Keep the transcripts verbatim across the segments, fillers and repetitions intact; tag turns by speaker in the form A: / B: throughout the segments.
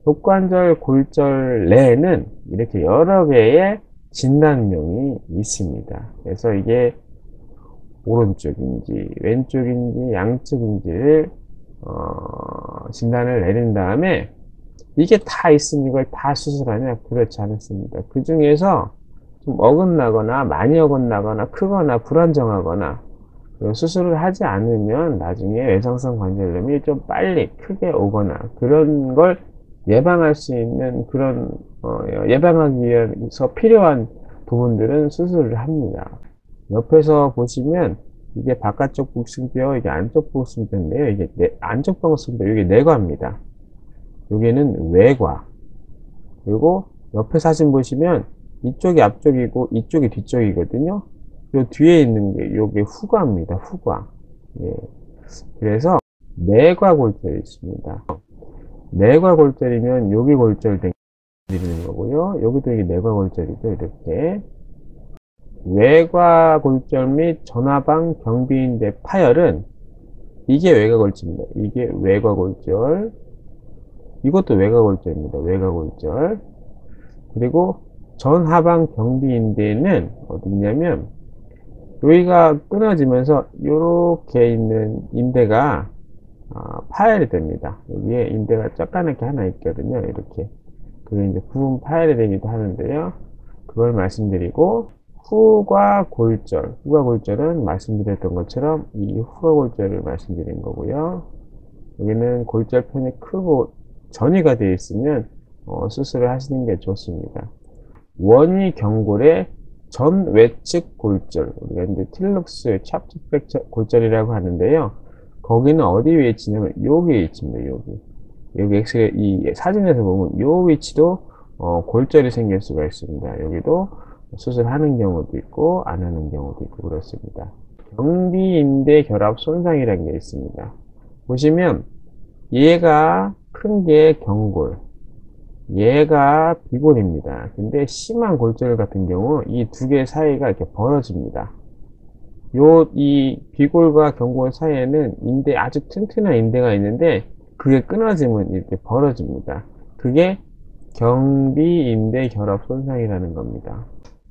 A: 족관절 골절 내에는 이렇게 여러 개의 진단명이 있습니다. 그래서 이게 오른쪽인지 왼쪽인지 양쪽인지를 어, 진단을 내린 다음에 이게 다 있으면 이걸 다 수술하냐? 그렇지 않습니다. 그 중에서 좀 어긋나거나 많이 어긋나거나 크거나 불안정하거나 수술을 하지 않으면 나중에 외상성 관절염이 좀 빨리 크게 오거나 그런 걸 예방할 수 있는 그런 어, 예방하기 위해서 필요한 부분들은 수술을 합니다. 옆에서 보시면 이게 바깥쪽 복숭뼈, 이게 안쪽 복숭뼈인데요. 이게 내, 안쪽 복숭뼈, 이게 내과입니다. 여기는 외과. 그리고 옆에 사진 보시면 이쪽이 앞쪽이고 이쪽이 뒤쪽이거든요. 요 뒤에 있는 게 요게 후과입니다. 후과. 예. 그래서 내과 골절이 있습니다. 내과 골절이면 여기 골절된 드리는 거고요. 여기도 이게 내과 골절이죠. 이렇게. 외과 골절 및 전화방 경비인대 파열은 이게 외과 골절입니다. 이게 외과 골절. 이것도 외과 골절입니다. 외과 골절. 그리고 전하방 경비인대는 어디냐면 여기가 끊어지면서 이렇게 있는 인대가 어, 파열이 됩니다. 여기에 인대가 쪼까맣게 하나 있거든요. 이렇게. 그게 이제 부분 파열이 되기도 하는데요. 그걸 말씀드리고, 후과 골절. 후과 골절은 말씀드렸던 것처럼 이 후과 골절을 말씀드린 거고요. 여기는 골절편이 크고 전이가 되어 있으면 어, 수술을 하시는 게 좋습니다. 원위 경골의 전 외측 골절, 우리가 이제 틸룩스 찹트 프랙처 골절이라고 하는데요. 거기는 어디 위치냐면 여기 위치입니다. 여기 여기 엑스레이 이 사진에서 보면 요 위치도 어, 골절이 생길 수가 있습니다. 여기도 수술하는 경우도 있고 안 하는 경우도 있고 그렇습니다. 경비인대 결합 손상이라는 게 있습니다. 보시면 얘가 큰 게 경골, 얘가 비골입니다. 근데 심한 골절 같은 경우 이 두 개 사이가 이렇게 벌어집니다. 요, 이 비골과 경골 사이에는 인대, 아주 튼튼한 인대가 있는데 그게 끊어지면 이렇게 벌어집니다. 그게 경비인대 결합 손상이라는 겁니다.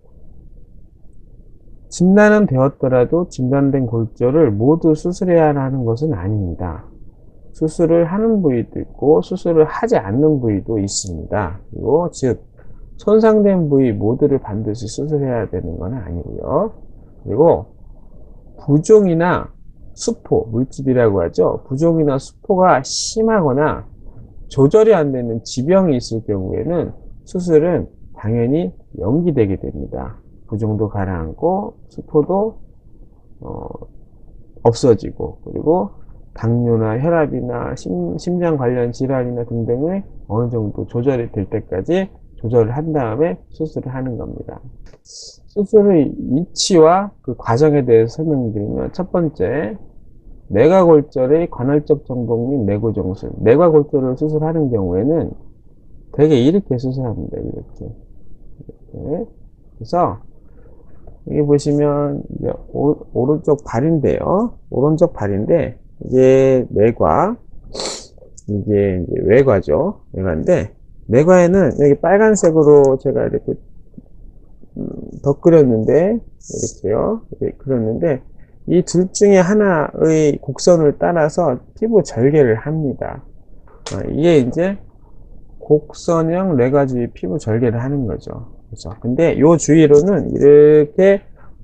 A: 진단은 되었더라도 진단된 골절을 모두 수술해야 하는 것은 아닙니다. 수술을 하는 부위도 있고 수술을 하지 않는 부위도 있습니다. 그리고 즉 손상된 부위 모두를 반드시 수술해야 되는 건 아니고요. 그리고 부종이나 수포, 물집이라고 하죠. 부종이나 수포가 심하거나 조절이 안 되는 지병이 있을 경우에는 수술은 당연히 연기되게 됩니다. 부종도 가라앉고 수포도 어, 없어지고 그리고 당뇨나 혈압이나 심, 심장 관련 질환이나 등등의 어느 정도 조절이 될 때까지 조절을 한 다음에 수술을 하는 겁니다. 수술의 위치와 그 과정에 대해서 설명드리면 첫 번째, 내과골절의 관할적 정복 및 내구정술. 내과골절을 수술하는 경우에는 되게 이렇게 수술합니다. 이렇게. 이렇게. 그래서 여기 보시면 이제 오, 오른쪽 발인데요. 오른쪽 발인데 이게 내과, 이게 이제 외과죠. 외과인데 내과에는 여기 빨간색으로 제가 이렇게 음, 덧 그렸는데 이렇게요. 이렇게 그렸는데 이 둘 중에 하나의 곡선을 따라서 피부 절개를 합니다. 아, 이게 이제 곡선형 뇌과주의 피부 절개를 하는 거죠. 그렇죠. 근데 요 주위로는 이렇게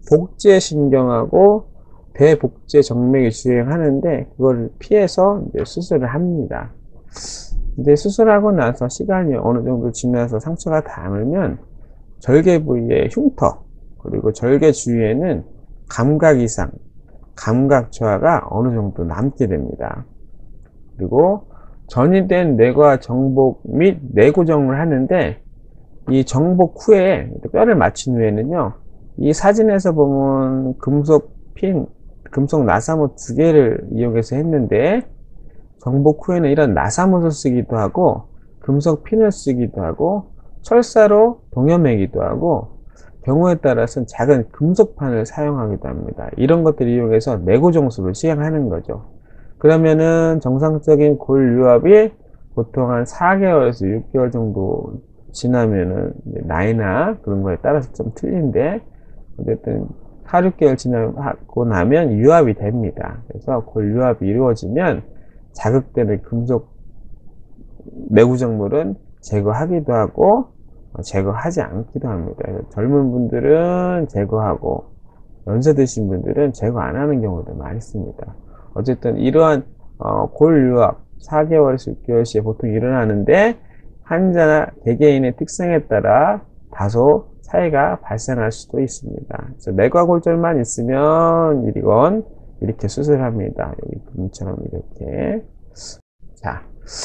A: 복제신경하고 대복제 정맥이 주행하는데 그걸 피해서 이제 수술을 합니다. 근데 수술하고 나서 시간이 어느 정도 지나서 상처가 닳으면 절개 부위의 흉터 그리고 절개 주위에는 감각 이상, 감각 저하가 어느 정도 남게 됩니다. 그리고 전이된 뇌과 정복 및 내고정을 하는데 이 정복 후에 뼈를 맞춘 후에는요, 이 사진에서 보면 금속 핀, 금속 나사못 두 개를 이용해서 했는데 정복 후에는 이런 나사못을 쓰기도 하고 금속 핀을 쓰기도 하고 철사로 동여매기도 하고 경우에 따라서는 작은 금속판을 사용하기도 합니다. 이런 것들을 이용해서 내고정술을 시행하는 거죠. 그러면은 정상적인 골 유압이 보통 한 사 개월에서 육 개월 정도 지나면은 나이나 그런 거에 따라서 좀 틀린데 어쨌든 사, 육 개월 지나고 나면 유압이 됩니다. 그래서 골유압이 이루어지면 자극되는 금속 내구정물은 제거하기도 하고 제거하지 않기도 합니다. 젊은 분들은 제거하고 연세 드신 분들은 제거 안 하는 경우도 많이 있습니다. 어쨌든 이러한 어, 골유압 사 개월에서 육 개월 시에 보통 일어나는데 환자나 개개인의 특성에 따라 다소 차이가 발생할 수도 있습니다. 그래서 내과골절만 있으면 이건 이렇게 수술합니다. 여기 그림처럼 이렇게. 자,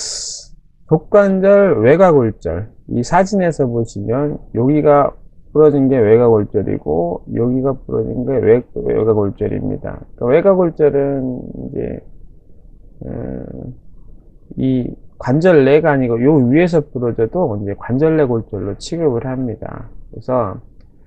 A: 족관절 외과골절. 이 사진에서 보시면 여기가 부러진 게 외과골절이고 여기가 부러진 게 외, 외과골절입니다. 그러니까 외과골절은 이제 음, 이 관절내가 아니고 요 위에서 부러져도 이제 관절내 골절로 취급을 합니다. 그래서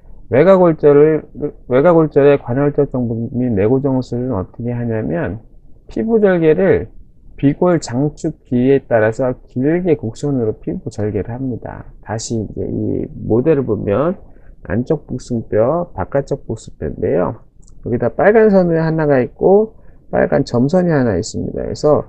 A: 외과골절을 외과골절의 관절적 정복 및 내고정술은 어떻게 하냐면 피부 절개를 비골 장축 길이에 따라서 길게 곡선으로 피부 절개를 합니다. 다시 이제 이 모델을 보면 안쪽 복숭뼈, 바깥쪽 복숭뼈인데요. 여기다 빨간 선이 하나가 있고 빨간 점선이 하나 있습니다. 그래서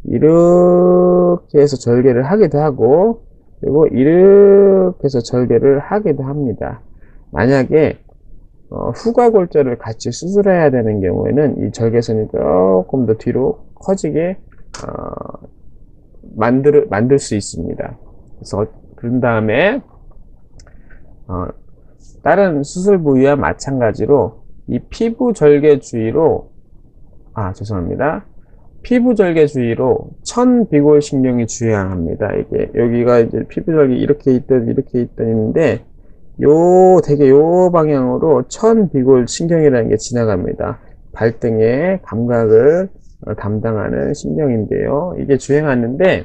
A: 이렇게 해서 절개를 하기도 하고 그리고 이렇게 해서 절개를 하기도 합니다. 만약에 어, 후과골절을 같이 수술해야 되는 경우에는 이 절개선이 조금 더 뒤로 커지게 어, 만들, 만들 수 있습니다. 그래서 그런 다음에 어, 다른 수술 부위와 마찬가지로 이 피부 절개 주위로 아 죄송합니다. 피부 절개 주위로 천비골 신경이 주행합니다. 이게 여기가 이제 피부 절개 이렇게 있던 이렇게 있던 있는데 요 되게 요 방향으로 천비골 신경이라는 게 지나갑니다. 발등의 감각을 담당하는 신경인데요. 이게 주행하는데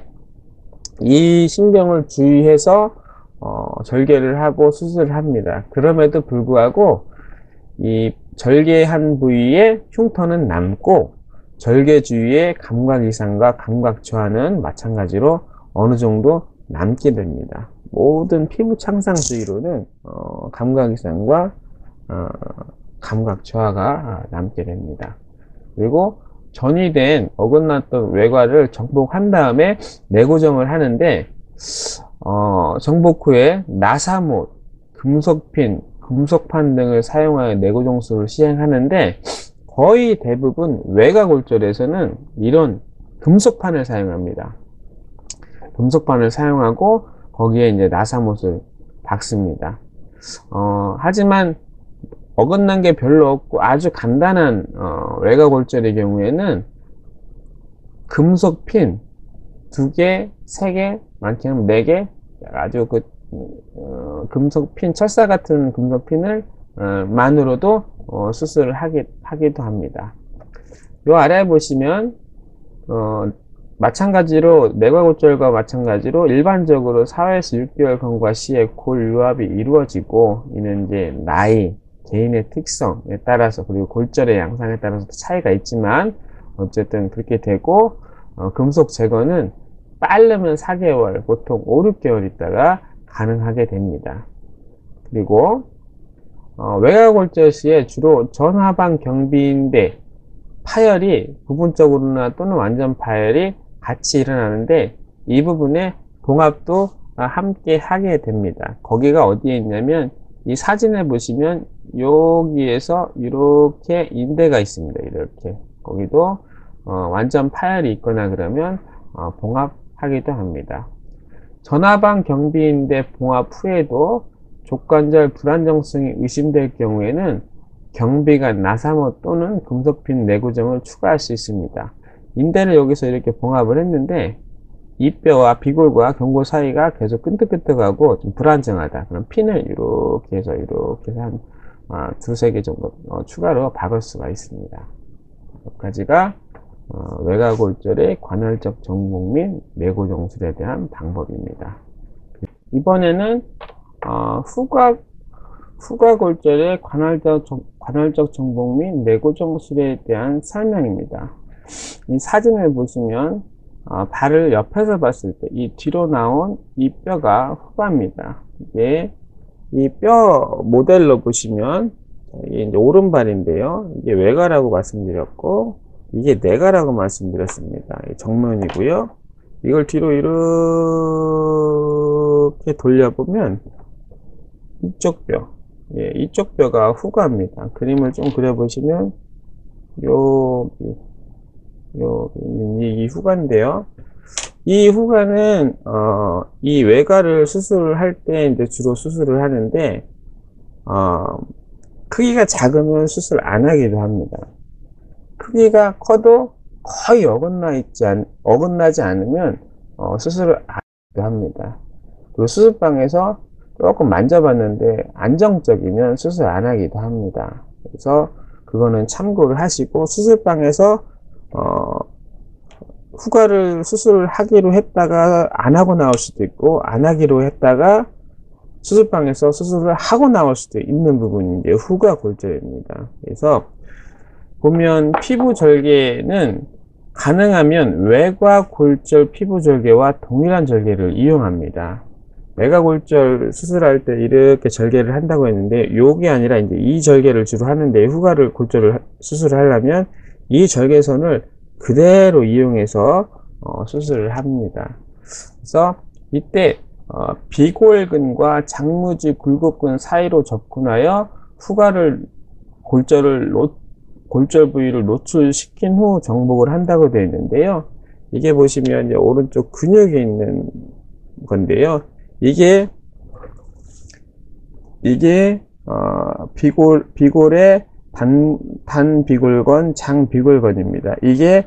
A: 이 신경을 주의해서 어, 절개를 하고 수술을 합니다. 그럼에도 불구하고 이 절개한 부위에 흉터는 남고 절개 주위의 감각 이상과 감각 저하는 마찬가지로 어느 정도 남게 됩니다. 모든 피부 창상 주위로는 어, 감각 이상과 어, 감각 저하가 남게 됩니다. 그리고 전이된 어긋났던 외과를 정복한 다음에 내고정을 하는데 어, 정복 후에 나사못, 금속핀, 금속판 등을 사용하여 내고정술을 시행하는데 거의 대부분 외과골절에서는 이런 금속판을 사용합니다. 금속판을 사용하고 거기에 이제 나사못을 박습니다. 어, 하지만 어긋난 게 별로 없고 아주 간단한 어, 외과골절의 경우에는 금속핀 두 개, 세 개, 많게는 네 개 아주 그 어, 금속핀, 철사 같은 금속핀을 어, 만으로도 어, 수술을 하기, 하기도 합니다. 요 아래에 보시면 어, 마찬가지로 내과골절과 마찬가지로 일반적으로 사에서 육 개월 경과 시에 골유압이 이루어지고 이는 이제 나이, 개인의 특성에 따라서 그리고 골절의 양상에 따라서 차이가 있지만 어쨌든 그렇게 되고 어, 금속 제거는 빠르면 사 개월, 보통 오, 육 개월 있다가 가능하게 됩니다. 그리고 어, 외과골절 시에 주로 전하방 경비인대 파열이 부분적으로나 또는 완전 파열이 같이 일어나는데 이 부분에 봉합도 함께 하게 됩니다. 거기가 어디에 있냐면 이 사진을 보시면 여기에서 이렇게 인대가 있습니다. 이렇게 거기도 어, 완전 파열이 있거나 그러면 어, 봉합하기도 합니다. 전하방 경비인대 봉합 후에도 족관절 불안정성이 의심될 경우에는 경비관 나사못 또는 금속핀 내구정을 추가할 수 있습니다. 인대를 여기서 이렇게 봉합을 했는데 이뼈와 비골과 경골 사이가 계속 끈적끈적하고 좀 불안정하다. 그럼 핀을 이렇게 해서 이렇게 해서 한 어, 두세 개 정도 어, 추가로 박을 수가 있습니다. 여기까지가 어, 외과골절의 관할적 정복 및 내고정술에 대한 방법입니다. 이번에는 어, 후각 후과골절의 관할적, 관할적 정복 및 내고정술에 대한 설명입니다. 이 사진을 보시면 어, 발을 옆에서 봤을 때 이 뒤로 나온 이 뼈가 후가입니다. 이게 이 뼈 모델로 보시면 이게 이제 오른발인데요. 이게 외가라고 말씀드렸고 이게 내가라고 말씀드렸습니다. 정면이고요. 이걸 뒤로 이렇게 돌려보면 이쪽 뼈, 예, 이쪽 뼈가 후가입니다. 그림을 좀 그려보시면 여기 여기 있는 이 후가인데요. 이 후가는 어, 이 외가를 수술할 때 이제 주로 수술을 하는데 어, 크기가 작으면 수술 안 하기도 합니다. 크기가 커도 거의 어긋나 있지 않, 어긋나지 않으면 어, 수술을 안 하기도 합니다. 그리고 수술방에서 조금 만져봤는데 안정적이면 수술 안 하기도 합니다. 그래서 그거는 참고를 하시고 수술방에서 어, 후가를 수술을 하기로 했다가 안 하고 나올 수도 있고 안 하기로 했다가 수술방에서 수술을 하고 나올 수도 있는 부분이 이제 후가 골절입니다. 그래서 보면 피부 절개는 가능하면 외과 골절 피부 절개와 동일한 절개를 이용합니다. 외과 골절 수술할 때 이렇게 절개를 한다고 했는데 요게 아니라 이제 이 절개를 주로 하는데 후가를 골절을 수술을 하려면 이 절개선을 그대로 이용해서 어, 수술을 합니다. 그래서 이때 어, 비골근과 장무지 굴곡근 사이로 접근하여 후가를 골절을 노, 골절 부위를 노출시킨 후 정복을 한다고 되어 있는데요. 이게 보시면 이제 오른쪽 근육에 있는 건데요. 이게 이게 어, 비골 비골의 단, 단비골건, 장비골건입니다. 이게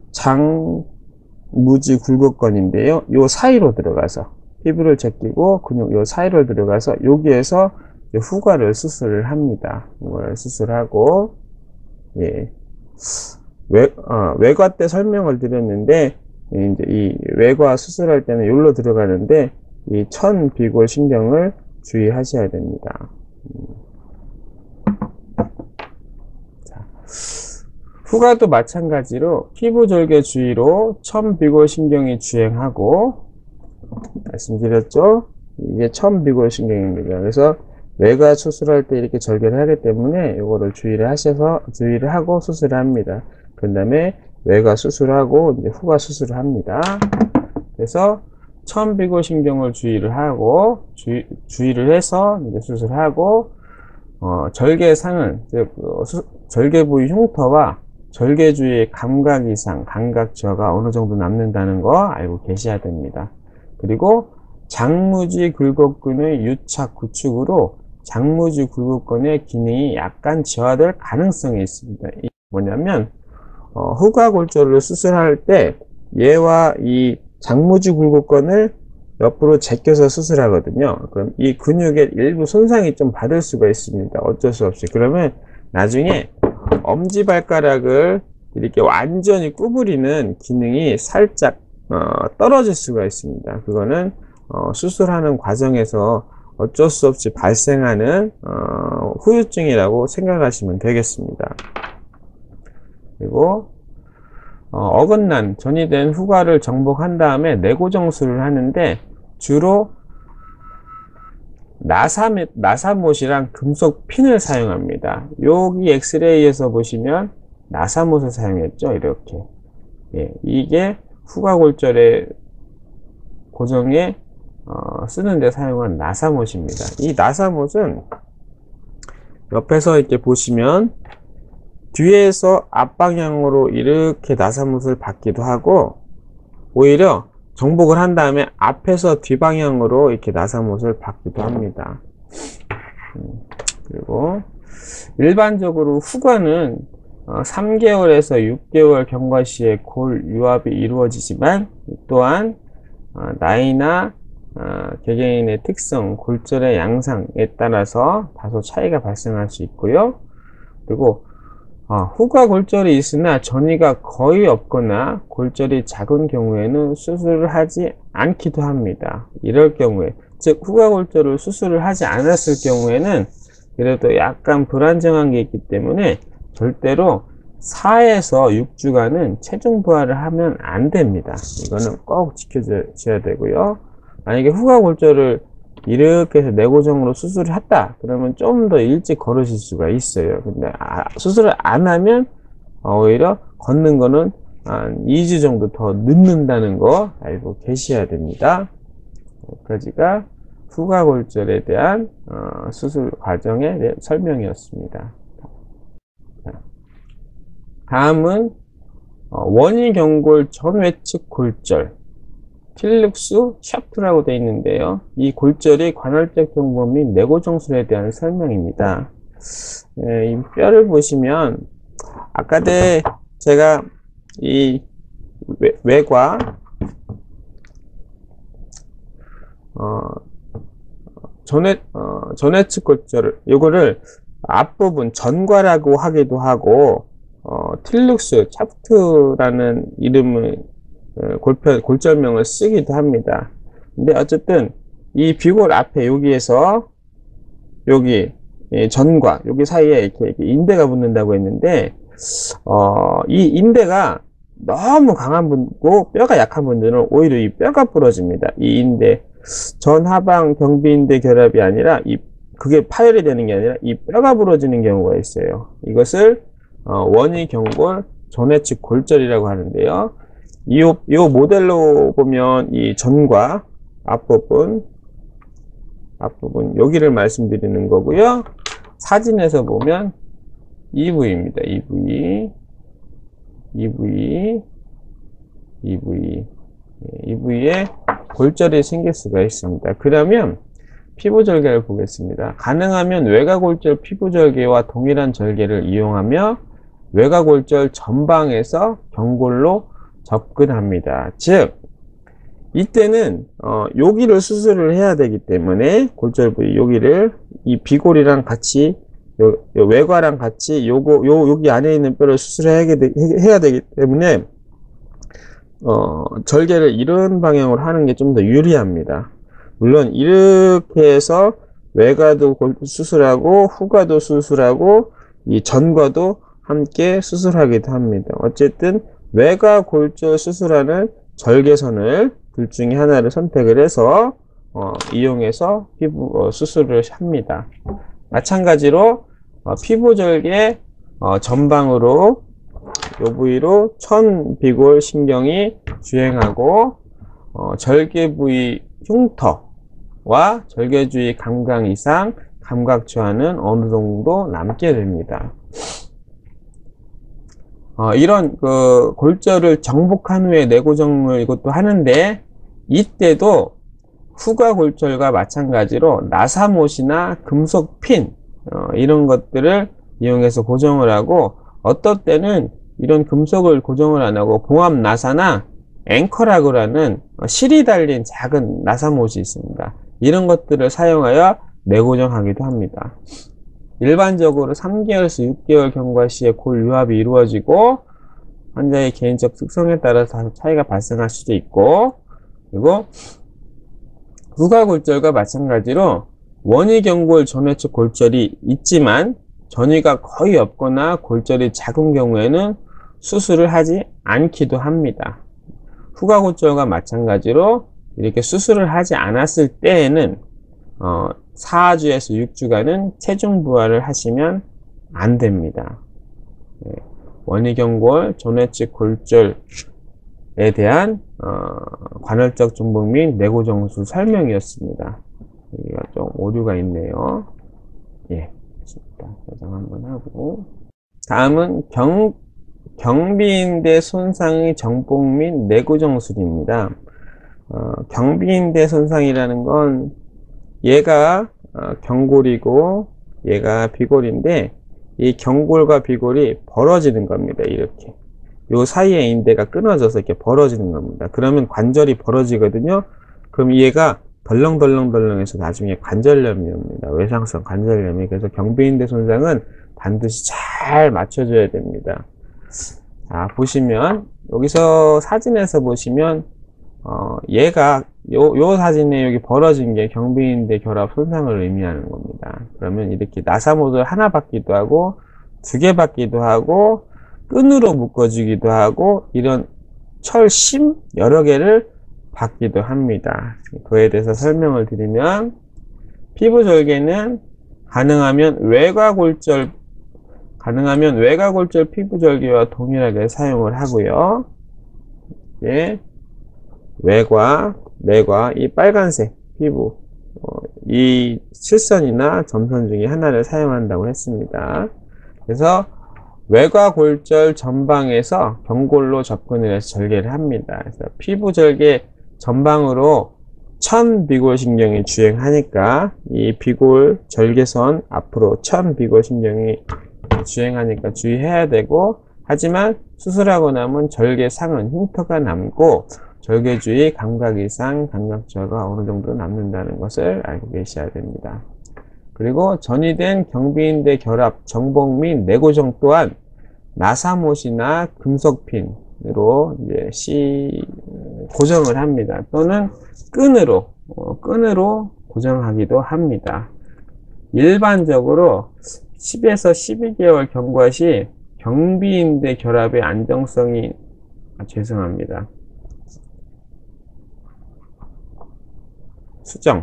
A: 장무지 굴곡건인데요. 요 사이로 들어가서 피부를 제끼고 근육 요 사이로 들어가서 여기에서 후가를 수술을 합니다. 이걸 수술하고 예. 외, 어, 외과 때 설명을 드렸는데 이제 이 외과 수술할 때는 여기로 들어가는데 이 천비골 신경을 주의하셔야 됩니다. 후가도 마찬가지로 피부 절개 주의로 천비골 신경이 주행하고 말씀드렸죠? 이게 천비골 신경입니다. 그래서 외과 수술할 때 이렇게 절개를 하기 때문에 이거를 주의를 하셔서 주의를 하고 수술을 합니다. 그 다음에 외과 수술하고 이제 후가 수술을 합니다. 그래서 천비골 신경을 주의를 하고 주의, 주의를 해서 이제 수술하고 어, 절개상은 즉 어, 수, 절개 부위 흉터와 절개 주위의 감각 이상, 감각 저하가 어느 정도 남는다는 거 알고 계셔야 됩니다. 그리고 장무지 굴곡근의 유착 구축으로 장무지 굴곡근의 기능이 약간 저하될 가능성이 있습니다. 이게 뭐냐면 어, 후가 골절을 수술할 때 얘와 이 장무지 굴곡근을 옆으로 제껴서 수술하거든요. 그럼 이 근육의 일부 손상이 좀 받을 수가 있습니다. 어쩔 수 없이. 그러면 나중에 엄지발가락을 이렇게 완전히 구부리는 기능이 살짝 어, 떨어질 수가 있습니다. 그거는 어, 수술하는 과정에서 어쩔 수 없이 발생하는 어, 후유증이라고 생각하시면 되겠습니다. 그리고 어, 어긋난 전이된 후가를 정복한 다음에 내고정술을 하는데 주로 나사못, 나사못이랑 금속 핀을 사용합니다. 여기 엑스레이에서 보시면 나사못을 사용했죠. 이렇게. 예, 이게 후가골절의 고정에 어, 쓰는데 사용한 나사못입니다. 이 나사못은 옆에서 이렇게 보시면 뒤에서 앞방향으로 이렇게 나사못을 받기도 하고 오히려 정복을 한 다음에 앞에서 뒷방향으로 이렇게 나사못을 받기도 합니다. 음, 그리고 일반적으로 후가는 어, 삼 개월에서 육 개월 경과 시에 골 유합이 이루어지지만 또한 어, 나이나 어, 개개인의 특성, 골절의 양상에 따라서 다소 차이가 발생할 수 있고요. 그리고 어, 후가 골절이 있으나 전이가 거의 없거나 골절이 작은 경우에는 수술을 하지 않기도 합니다. 이럴 경우에, 즉 후가 골절을 수술을 하지 않았을 경우에는 그래도 약간 불안정한 게 있기 때문에 절대로 사에서 육 주간은 체중 부하를 하면 안 됩니다. 이거는 꼭 지켜줘야 되고요. 만약에 후가골절을 이렇게 해서 내고정으로 수술을 했다 그러면 좀 더 일찍 걸으실 수가 있어요. 근데 아, 수술을 안 하면 오히려 걷는 거는 한 이 주 정도 더 늦는다는 거 알고 계셔야 됩니다. 여기까지가 후가골절에 대한 어, 수술 과정의 설명이었습니다. 다음은 어, 원위경골 전외측 골절 필룩스 샤프트라고 되어 있는데요. 이 골절이 관할적 정보 및 내고정술에 대한 설명입니다. 네, 이 뼈를 보시면 아까 때 제가 이 외, 외과 어, 전외 어, 전외측 골절을 요거를 앞부분 전과라고 하기도 하고 어, 필룩스 샤프트라는 이름을 골편, 골절명을 쓰기도 합니다. 근데 어쨌든 이 비골 앞에 여기에서 여기 전과 여기 사이에 이렇게, 이렇게 인대가 붙는다고 했는데 어, 이 인대가 너무 강한 분고 뼈가 약한 분들은 오히려 이 뼈가 부러집니다. 이 인대 전하방 경비인대 결합이 아니라 이 그게 파열이 되는 게 아니라 이 뼈가 부러지는 경우가 있어요. 이것을 어, 원위경골 전외측 골절이라고 하는데요. 이, 이 모델로 보면 이 전과 앞부분, 앞부분 여기를 말씀드리는 거고요. 사진에서 보면 이 부위입니다. 이 부위, 이 부위, 이 부위, 이 부위에 골절이 생길 수가 있습니다. 그러면 피부절개를 보겠습니다. 가능하면 외가골절 피부절개와 동일한 절개를 이용하며 외가골절 전방에서 경골로 접근합니다. 즉 이때는 어, 여기를 수술을 해야 되기 때문에 골절 부위 여기를 이 비골이랑 같이 요, 요 외과랑 같이 요거 요 여기 안에 있는 뼈를 수술해야 되, 해야 되기 때문에 어, 절개를 이런 방향으로 하는 게 좀 더 유리합니다. 물론 이렇게 해서 외과도 수술하고 후과도 수술하고 이 전과도 함께 수술하기도 합니다. 어쨌든 외가 골절 수술하는 절개선을 둘 중에 하나를 선택을 해서 어, 이용해서 피부 어, 수술을 합니다. 마찬가지로 어, 피부절개 어, 전방으로 요 부위로 천비골 신경이 주행하고 어, 절개 부위 흉터와 절개 주위 감각 이상 감각 저하는 어느 정도 남게 됩니다. 어, 이런 그 골절을 정복한 후에 내고정을 이것도 하는데 이때도 후가 골절과 마찬가지로 나사못이나 금속 핀 어, 이런 것들을 이용해서 고정을 하고 어떨 때는 이런 금속을 고정을 안 하고 봉합 나사나 앵커라고 하는 실이 달린 작은 나사못이 있습니다. 이런 것들을 사용하여 내고정하기도 합니다. 일반적으로 삼 개월에서 육 개월 경과 시에 골 유합이 이루어지고 환자의 개인적 특성에 따라서 차이가 발생할 수도 있고 그리고 후가골절과 마찬가지로 원위경골 전외측 골절이 있지만 전이가 거의 없거나 골절이 작은 경우에는 수술을 하지 않기도 합니다. 후가골절과 마찬가지로 이렇게 수술을 하지 않았을 때에는 어, 사 주에서 육 주간은 체중 부하를 하시면 안 됩니다. 네. 원위경골 전외측 골절에 대한 어, 관할적 중복 및 내고정술 설명이었습니다. 여기가 좀 오류가 있네요. 예, 저장 한번 하고 다음은 경, 경비인대 손상의 정복 및 내고정술입니다. 어, 경비인대 손상이라는 건 얘가 어, 경골이고 얘가 비골인데 이 경골과 비골이 벌어지는 겁니다. 이렇게 요 사이에 인대가 끊어져서 이렇게 벌어지는 겁니다. 그러면 관절이 벌어지거든요. 그럼 얘가 덜렁덜렁덜렁해서 나중에 관절염이 옵니다. 외상성 관절염이. 그래서 경비인대 손상은 반드시 잘 맞춰줘야 됩니다. 자, 보시면 여기서 사진에서 보시면 어, 얘가 요, 요 사진에 여기 벌어진 게 경비인대 결합 손상을 의미하는 겁니다. 그러면 이렇게 나사못을 하나 받기도 하고 두 개 받기도 하고 끈으로 묶어주기도 하고 이런 철심 여러 개를 받기도 합니다. 그에 대해서 설명을 드리면 피부절개는 가능하면 외곽골절 가능하면 외곽골절 피부절개와 동일하게 사용을 하고요. 예, 외곽, 내곽, 이 빨간색 피부 어, 이 실선이나 점선 중에 하나를 사용한다고 했습니다. 그래서 외곽골절 전방에서 경골로 접근을 해서 절개를 합니다. 그래서 피부절개 전방으로 천비골신경이 주행하니까 이 비골 절개선 앞으로 천비골신경이 주행하니까 주의해야 되고, 하지만 수술하고 나면 절개상은 흉터가 남고 절개 주위 감각 이상, 감각저하가 어느 정도 남는다는 것을 알고 계셔야 됩니다. 그리고 전이된 경비인대 결합, 정복 및 내고정 또한 나사못이나 금속핀으로 이제 시 고정을 합니다. 또는 끈으로 어, 끈으로 고정하기도 합니다. 일반적으로 십에서 십이 개월 경과 시 경비인대 결합의 안정성이 아, 죄송합니다. 수정.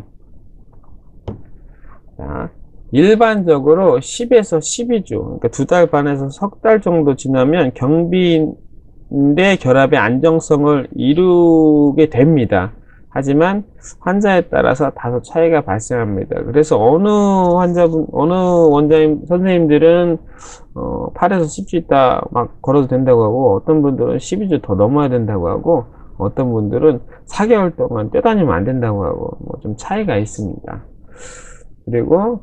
A: 자, 일반적으로 십에서 십이 주, 그러니까 두 달 반에서 석 달 정도 지나면 경비인대 결합의 안정성을 이루게 됩니다. 하지만 환자에 따라서 다소 차이가 발생합니다. 그래서 어느 환자분, 어느 원장님, 선생님들은 어, 팔에서 십 주 있다 막 걸어도 된다고 하고, 어떤 분들은 십이 주 더 넘어야 된다고 하고, 어떤 분들은 사 개월 동안 뛰어다니면 안 된다고 하고, 뭐 좀 차이가 있습니다. 그리고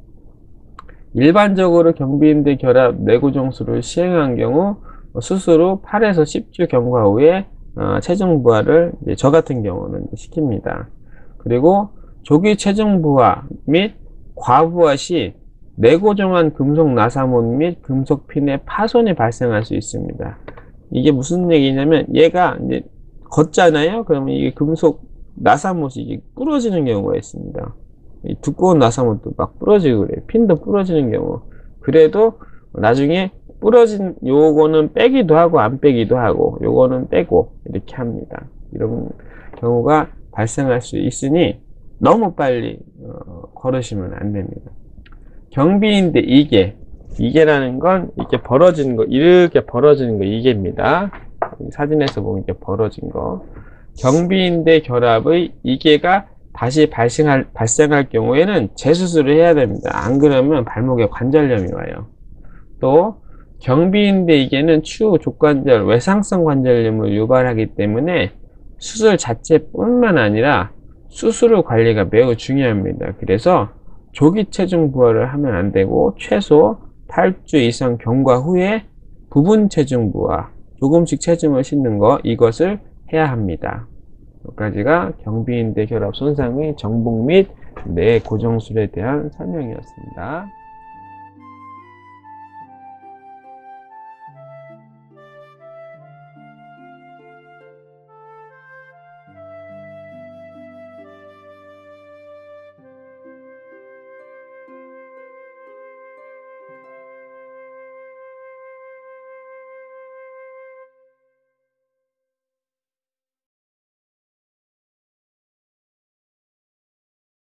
A: 일반적으로 경비인대 결합 내고정술을 시행한 경우 수술 후 팔에서 십 주 경과 후에 어, 체중 부하를 이제 저 같은 경우는 시킵니다. 그리고 조기 체중 부하 및 과부하 시 내고정한 금속 나사못 및 금속 핀의 파손이 발생할 수 있습니다. 이게 무슨 얘기냐면 얘가 이제 걷잖아요. 그러면 이게 금속 나사못이 이게 부러지는 경우가 있습니다. 이 두꺼운 나사못도 막 부러지고 그래요. 핀도 부러지는 경우. 그래도 나중에 부러진 요거는 빼기도 하고 안 빼기도 하고 요거는 빼고 이렇게 합니다. 이런 경우가 발생할 수 있으니 너무 빨리 어, 걸으시면 안 됩니다. 경비인대 이개, 이개라는 건 이렇게 벌어진 거, 이렇게 벌어지는 거 이개입니다. 사진에서 보면 이렇게 벌어진 거. 경비인대 결합의 이개가 다시 발생할, 발생할 경우에는 재수술을 해야 됩니다. 안 그러면 발목에 관절염이 와요. 또 경비인대 이개는 추후 족관절, 외상성 관절염을 유발하기 때문에 수술 자체뿐만 아니라 수술 후 관리가 매우 중요합니다. 그래서 조기 체중 부하를 하면 안 되고 최소 팔 주 이상 경과 후에 부분 체중 부하, 조금씩 체중을 싣는 거, 이것을 해야 합니다. 여기까지가 경비인대 결합 손상의 정복 및 내 고정술에 대한 설명이었습니다.